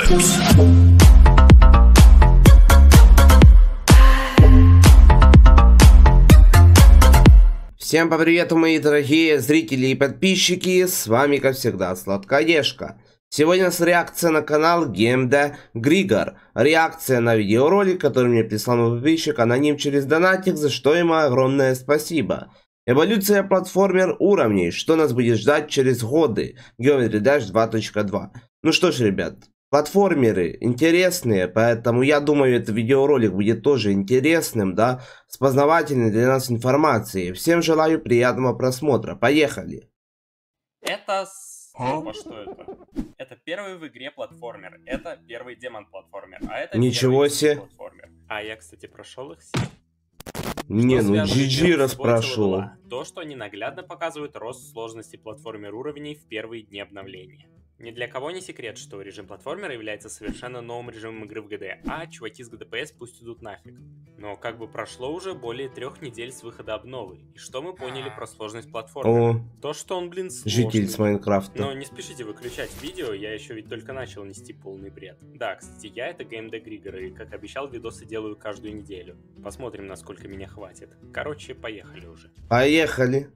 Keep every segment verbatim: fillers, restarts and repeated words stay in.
Всем привет, мои дорогие зрители и подписчики, с вами как всегда Сладкоежка. Сегодня у нас реакция на канал GameDe Grigor. Реакция на видеоролик, который мне прислал мой подписчик аноним через донатик, за что ему огромное спасибо. Эволюция платформер уровней, что нас будет ждать через годы. Geometry Dash два точка два. Ну что ж, ребят, платформеры интересные, поэтому я думаю, этот видеоролик будет тоже интересным, да, с познавательной для нас информацией. Всем желаю приятного просмотра. Поехали! Это... Опа, что это? Это первый в игре платформер. Это первый демон-платформер. А это ничего себе. Платформер. А я, кстати, прошел их все. Не, ну джи джи раз прошел. То, что они наглядно показывают рост сложности платформер уровней в первые дни обновления. Ни для кого не секрет, что режим платформера является совершенно новым режимом игры в ГД, а чуваки с ГДПС пусть идут нафиг. Но как бы прошло уже более трех недель с выхода обновы, и что мы поняли про сложность платформера? О, то, что он, блин, сложный. Житель с Майнкрафта. Но не спешите выключать видео, я еще ведь только начал нести полный бред. Да, кстати, я это GameDe Grigor, и как обещал, видосы делаю каждую неделю. Посмотрим, насколько меня хватит. Короче, поехали уже. Поехали.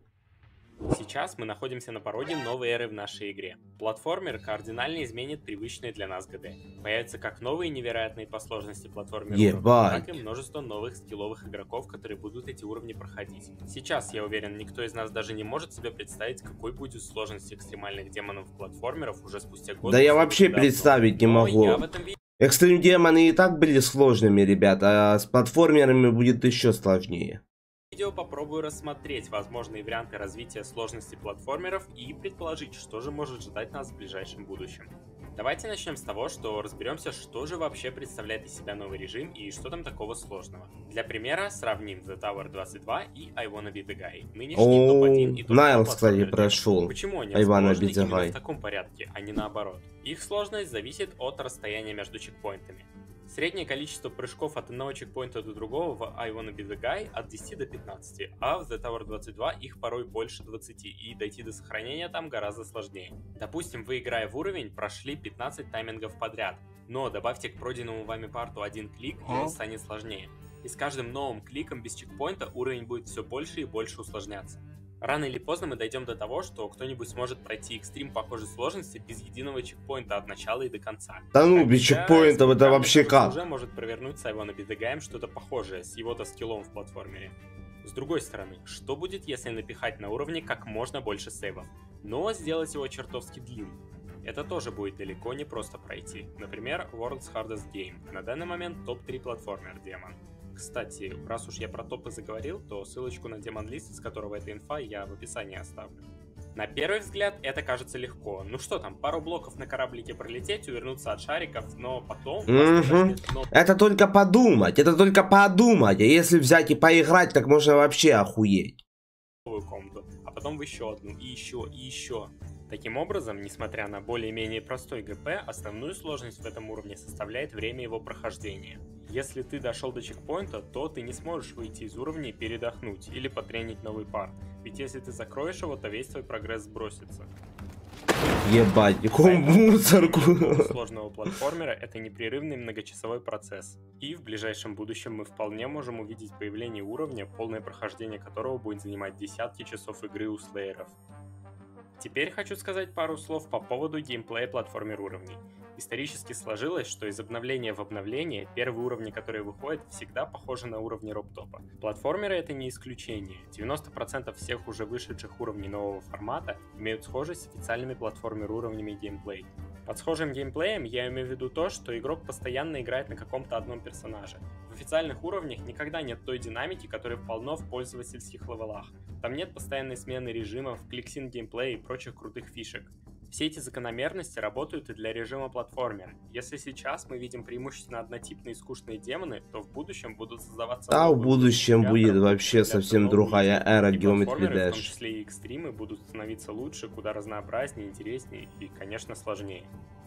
Сейчас мы находимся на пороге новой эры в нашей игре. Платформер кардинально изменит привычные для нас ГД. Появятся как новые невероятные по сложности платформер уровни, так и множество новых скилловых игроков, которые будут эти уровни проходить. Сейчас, я уверен, никто из нас даже не может себе представить, какой будет сложность экстремальных демонов-платформеров уже спустя год. Да я вообще представить не могу. Экстрим-демоны и так были сложными, ребята, а с платформерами будет еще сложнее. В видео попробую рассмотреть возможные варианты развития сложности платформеров и предположить, что же может ждать нас в ближайшем будущем. Давайте начнем с того, что разберемся, что же вообще представляет из себя новый режим и что там такого сложного. Для примера сравним The Tower двадцать два и I Wanna Be The Guy. Нынешний топ один и топ два Найлс, кстати, прошел. Почему они расположены именно в таком порядке, а не наоборот? Их сложность зависит от расстояния между чекпоинтами. Среднее количество прыжков от одного чекпоинта до другого в I Wanna Be The Guy от десяти до пятнадцати, а в The Tower двадцать два их порой больше двадцати, и дойти до сохранения там гораздо сложнее. Допустим, вы, играя в уровень, прошли пятнадцать таймингов подряд, но добавьте к пройденному вами парту один клик, и он станет сложнее. И с каждым новым кликом без чекпоинта уровень будет все больше и больше усложняться. Рано или поздно мы дойдем до того, что кто-нибудь сможет пройти экстрим похожей сложности без единого чекпоинта от начала и до конца. Да ну, без чекпоинтов это вообще как? Уже может провернуть с I Wanna Be The Guy что-то похожее с его-то скиллом в платформере. С другой стороны, что будет, если напихать на уровне как можно больше сейвов, но сделать его чертовски длинным? Это тоже будет далеко не просто пройти. Например, World's Hardest Game, на данный момент топ три платформер демон. Кстати, раз уж я про топы заговорил, то ссылочку на демон-лист, с которого эта инфа, я в описании оставлю. На первый взгляд это кажется легко. Ну что там, пару блоков на кораблике пролететь, увернуться от шариков, но потом... Угу. Это только подумать, это только подумать. А если взять и поиграть, так можно вообще охуеть. Комнату, а потом в еще одну, и еще, и еще. Таким образом, несмотря на более-менее простой ГП, основную сложность в этом уровне составляет время его прохождения. Если ты дошел до чекпоинта, то ты не сможешь выйти из уровня и передохнуть или потренить новый парт, ведь если ты закроешь его, то весь твой прогресс сбросится. Ебать, какую мусорку! Сложного платформера — это непрерывный многочасовой процесс, и в ближайшем будущем мы вполне можем увидеть появление уровня, полное прохождение которого будет занимать десятки часов игры у слееров. Теперь хочу сказать пару слов по поводу геймплея платформер уровней. Исторически сложилось, что из обновления в обновление первые уровни, которые выходят, всегда похожи на уровни роптопа. Платформеры — это не исключение. девяносто процентов всех уже вышедших уровней нового формата имеют схожесть с официальными платформер уровнями геймплей. Под схожим геймплеем я имею в виду то, что игрок постоянно играет на каком-то одном персонаже. В официальных уровнях никогда нет той динамики, которая полно в пользовательских левелах. Там нет постоянной смены режимов, кликсинг геймплея и прочих крутых фишек. Все эти закономерности работают и для режима платформер. Если сейчас мы видим преимущественно однотипные скучные демоны, то в будущем будут создаваться... А в будущем будет вообще совсем другая эра Geometry Dash. В том числе и экстримы будут становиться лучше, куда разнообразнее, интереснее и, конечно, сложнее.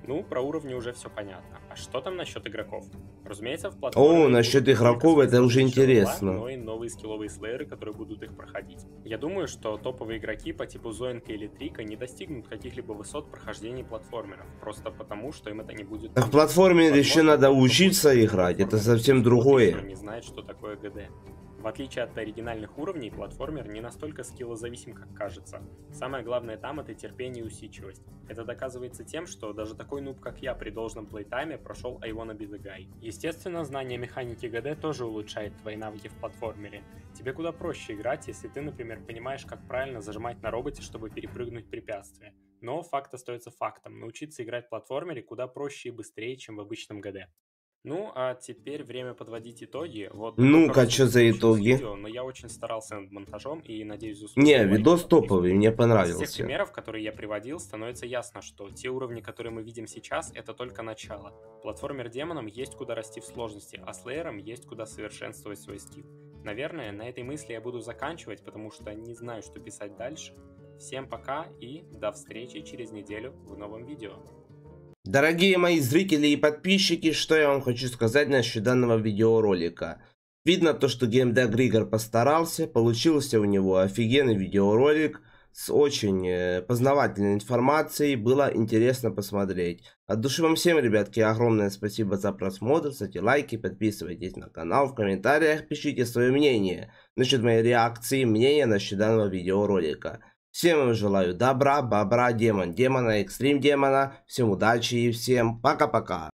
Ну, про уровни уже все понятно. А что там насчет игроков? Разумеется, в платформе... О, насчет игроков это уже интересно. Но и новые скилловые слэеры, которые будут их проходить. Я думаю, что топовые игроки по типу Зоинка или Трика не достигнут каких-либо высот прохождения платформеров. Просто потому, что им это не будет... А в платформе еще надо учиться играть, это совсем другое. Не знает, что такое ГД. В отличие от оригинальных уровней, платформер не настолько скиллозависим, как кажется. Самое главное там — это терпение и усидчивость. Это доказывается тем, что даже такой нуб, как я, при должном плейтайме прошел I Wanna Be The Guy. Естественно, знание механики ГД тоже улучшает твои навыки в платформере. Тебе куда проще играть, если ты, например, понимаешь, как правильно зажимать на роботе, чтобы перепрыгнуть препятствия. Но факт остается фактом. Научиться играть в платформере куда проще и быстрее, чем в обычном ГД. Ну, а теперь время подводить итоги. Вот ну-ка, что за итоги? Видео, но я очень старался над монтажом и надеюсь заслужил. Не, видос топовый, мне понравился. Из тех примеров, которые я приводил, становится ясно, что те уровни, которые мы видим сейчас, это только начало. Платформер-демонам есть куда расти в сложности, а слэерам есть куда совершенствовать свой скилл. Наверное, на этой мысли я буду заканчивать, потому что не знаю, что писать дальше. Всем пока и до встречи через неделю в новом видео. Дорогие мои зрители и подписчики, что я вам хочу сказать насчет данного видеоролика. Видно то, что геймда Григор постарался, получился у него офигенный видеоролик с очень познавательной информацией, было интересно посмотреть. От души вам всем, ребятки, огромное спасибо за просмотр, ставьте лайки, подписывайтесь на канал, в комментариях пишите свое мнение насчет моей реакции, мнения насчет данного видеоролика. Всем вам желаю добра, бобра, демон, демона, экстрим демона. Всем удачи и всем пока-пока.